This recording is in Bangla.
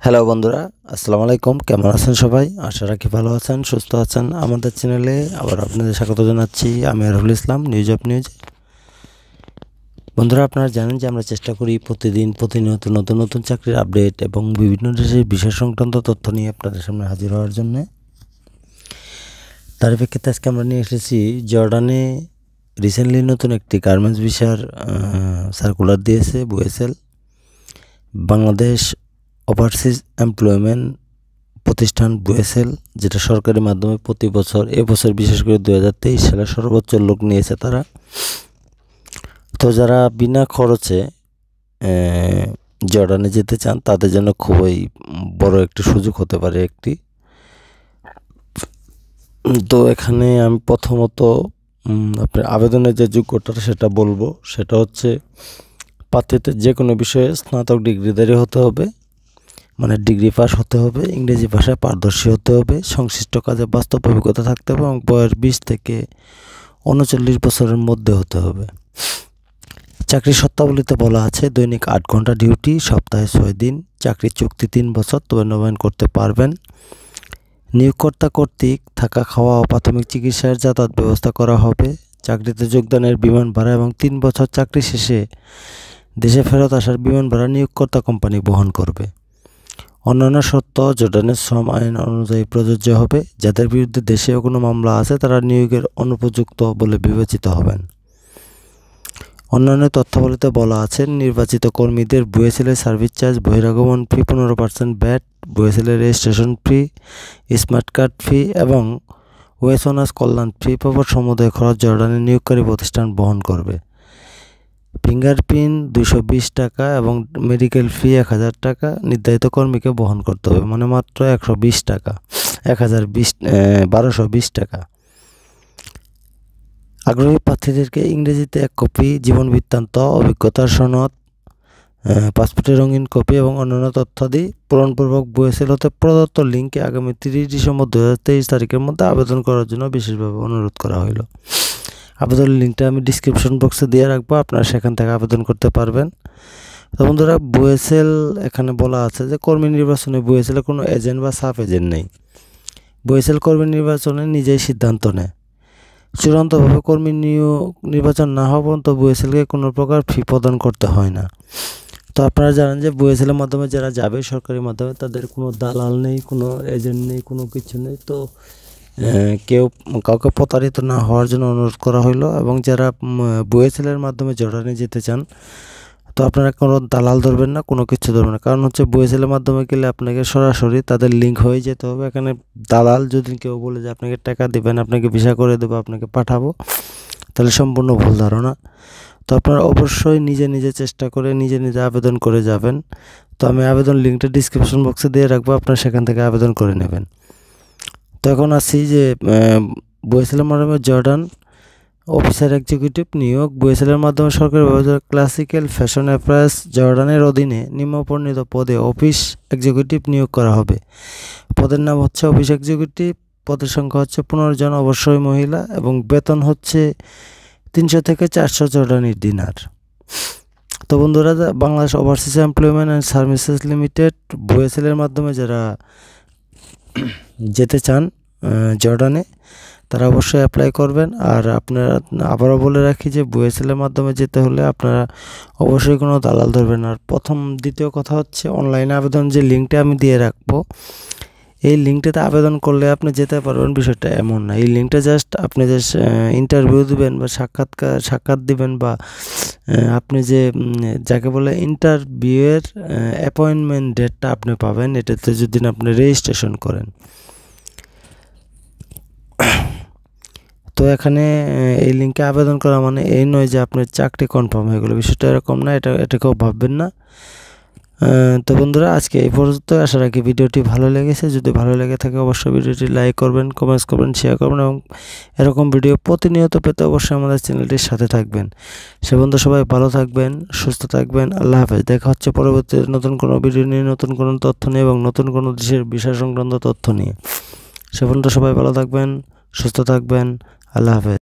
হ্যালো বন্ধুরা, আসসালামু আলাইকুম। কেমন আছেন সবাই? আশা রাখি ভালো আছেন, সুস্থ আছেন। আমাদের চ্যানেলে আবার আপনাদের স্বাগত জানাচ্ছি। আমি Arul Islam, news of news. বন্ধুরা, আপনারা জানেন যে আমরা চেষ্টা করি প্রতিনিয়ত নতুন নতুন চাকরির আপডেট এবং বিভিন্ন দেশের বিষয় সংক্রান্ত তথ্য নিয়ে আপনাদের সামনে হাজির হওয়ার জন্য। তার প্রেক্ষিতে আজকে আমরা নিয়ে এসেছি জর্ডানে রিসেন্টলি নতুন একটি গার্মেন্টস ভিসার সার্কুলার দিয়েছে বুয়েসেল। বাংলাদেশ ওভারসিজ এমপ্লয়মেন্ট প্রতিষ্ঠান বুয়েসেল, যেটা সরকারি মাধ্যমে প্রতি বছর, এবছর বিশেষ করে 2023 সালে সর্বোচ্চ লোক নিয়েছে তারা। তো যারা বিনা খরচে জর্ডানে যেতে চান তাদের জন্য খুবই বড় একটি সুযোগ হতে পারে একটি। তো এখানে আমি প্রথমত আপনার আবেদনের যে যোগ্যতা সেটা বলবো। সেটা হচ্ছে প্রার্থীদের যে কোনো বিষয়ে স্নাতক ডিগ্রিধারী হতে হবে, মানে ডিগ্রি পাস হতে হবে, ইংরেজি ভাষায় পারদর্শী হতে হবে, সংশ্লিষ্ট কাজে বাস্তব অভিজ্ঞতা থাকতে হবে এবং বয়স 20 থেকে 39 বছরের মধ্যে হতে হবে। চাকরির শর্তাবলীতে বলা আছে দৈনিক 8 ঘন্টা ডিউটি, সপ্তাহে 6 দিন, চাকরির চুক্তি 3 বছর, তবে নবায়ন করতে পারবেন। নিয়োগকর্তা কর্তৃক থাকা, খাওয়া ও প্রাথমিক চিকিৎসার যাতায়াত ব্যবস্থা করা হবে। চাকরিতে যোগদানের বিমান ভাড়া এবং 3 বছর চাকরি শেষে দেশে ফেরত আসার বিমান ভাড়া নিয়োগকর্তা কোম্পানি বহন করবে। অন্যান্য শর্ত জর্ডানের শ্রম আইন অনুযায়ী প্রযোজ্য হবে। যাদের বিরুদ্ধে দেশীয় কোনো মামলা আছে তারা নিয়োগের অনুপযুক্ত বলে বিবেচিত হবেন। অন্যান্য তথ্যাবলীতে বলা আছে নির্বাচিত কর্মীদের বুয়েসেলের সার্ভিস চার্জ, বহিরাগমন ফি 15% ভ্যাট, বুয়েসেলের registration fee, smart card fee এবং ওয়েসনাস কল্যাণ ফি পাবার সমুদায় খরচ জর্ডানের নিয়োগকারী প্রতিষ্ঠান বহন করবে। ফিঙ্গারপ্রিন্ট 220 টাকা এবং মেডিকেল ফি 1000 টাকা নির্ধারিত কর্মীকে বহন করতে হবে, মানে মাত্র 120 টাকা, 1220 টাকা। আগ্রহী প্রার্থীদেরকে ইংরেজিতে 1 কপি জীবন বৃত্তান্ত, অভিজ্ঞতার সনদ, পাসপোর্টের রঙিন কপি এবং অন্যান্য তথ্যাদি পূরণপূর্বক বুয়েসেল হতে প্রদত্ত লিঙ্কে আগামী 30 ডিসেম্বর 2023 তারিখের মধ্যে আবেদন করার জন্য বিশেষভাবে অনুরোধ করা হলো। আবেদনের লিঙ্কটা আমি ডিসক্রিপশন বক্সে দিয়ে রাখবো, আপনারা সেখান থেকে আবেদন করতে পারবেন। তো বন্ধুরা, বুয়েসেল এখানে বলা আছে যে কর্মী নির্বাচনে বুয়েসেলের কোনো এজেন্ট বা সাব এজেন্ট নেই। বুয়েসেল কর্মী নির্বাচনে নিজেই সিদ্ধান্ত নেয়। চূড়ান্তভাবে কর্মী নির্বাচন না হওয়া পর্যন্ত বুয়েসেলকে কোনো প্রকার ফি প্রদান করতে হয় না। তো আপনারা জানেন যে বুয়েসেলের মাধ্যমে যারা যাবে সরকারি মাধ্যমে, তাদের কোনো দালাল নেই, কোনো এজেন্ট নেই, কোনো কিছু নেই। তো কাউকে প্রতারিত না হওয়ার জন্য অনুরোধ করা হলো। এবং যারা বুয়েসেলের মাধ্যমে জর্ডানে যেতে চান, তো আপনারা কোনো দালাল ধরবেন না, কোনো কিছু ধরবেন না। কারণ হচ্ছে বুয়েসেলের মাধ্যমে গেলে আপনাকে সরাসরি তাদের লিঙ্ক হয়ে যেতে হবে। এখানে দালাল যদি কেউ বলে যে আপনাকে টাকা দেবেন, আপনাকে ভিসা করে দেবো, আপনাকে পাঠাবো, তাহলে সম্পূর্ণ ভুল ধারণা। তো আপনারা অবশ্যই নিজে চেষ্টা করে নিজে আবেদন করে যাবেন। তো আমি আবেদন লিঙ্কটা ডিসক্রিপশন বক্সে দিয়ে রাখবো, আপনারা সেখান থেকে আবেদন করে নেবেন। তো এখন আসি যে বুয়েসেলের মাধ্যমে জর্ডান অফিসার এক্সিকিউটিভ নিয়োগ। বুয়েসেলের মাধ্যমে সরকারি ক্লাসিক্যাল ফ্যাশন অ্যাপ্লায়েন্স জর্ডানের অধীনে নিম্নবর্ণিত পদে অফিস এক্সিকিউটিভ নিয়োগ করা হবে। পদের নাম হচ্ছে অফিস এক্সিকিউটিভ। পদের সংখ্যা হচ্ছে 15 জন, অবশ্যই মহিলা, এবং বেতন হচ্ছে 300 থেকে 400 জর্ডানি দিনার। তো বন্ধুরা, Bangladesh overseas employment and services limited বুয়েসেলের মাধ্যমে যারা যেতে চান জর্ডানে, তারা অবশ্যই অ্যাপ্লাই করবেন। আর আপনারা, আবারও বলে রাখি যে বুয়েসেলের মাধ্যমে যেতে হলে আপনারা অবশ্যই কোনো দালাল ধরবেন। আর দ্বিতীয় কথা হচ্ছে অনলাইনে আবেদন যে লিঙ্কটা আমি দিয়ে রাখবো, এই লিঙ্কটাতে আবেদন করলে আপনি যেতে পারবেন, বিষয়টা এমন না। এই লিঙ্কটা জাস্ট আপনি যে ইন্টারভিউ দিবেন বা সাক্ষাৎ দিবেন, বা আপনি যে যাকে বলে ইন্টারভিউয়ের অ্যাপয়েন্টমেন্ট ডেটটা আপনি পাবেন এটাতে যদি আপনি রেজিস্ট্রেশন করেন। তো এখানে এই লিঙ্কে আবেদন করা মানে এই নয় যে আপনার চাকরি কনফার্ম হয়ে গেলো, বিষয়টা এরকম না। এটাকেও ভাববেন না। তো বন্ধুরা, আজকে এই পর্যন্ত। আশা রাখি ভিডিওটি ভালো লেগেছে। যদি ভালো লেগে থাকে অবশ্যই ভিডিওটি লাইক করবেন, কমেন্টস করবেন, শেয়ার করবেন, এবং এরকম ভিডিও প্রতিনিয়ত পেতে অবশ্যই আমাদের চ্যানেলটির সাথে থাকবেন। সে বন্ধু, সবাই ভালো থাকবেন, সুস্থ থাকবেন। আল্লাহ হাফেজ। দেখা হচ্ছে পরবর্তী নতুন কোনো ভিডিও নিয়ে, নতুন কোনো তথ্য নিয়ে এবং নতুন কোনো দেশের বিষয় সংক্রান্ত তথ্য নিয়ে। সে বন্ধু, সবাই ভালো থাকবেন, সুস্থ থাকবেন। আল্লাহ হাফেজ।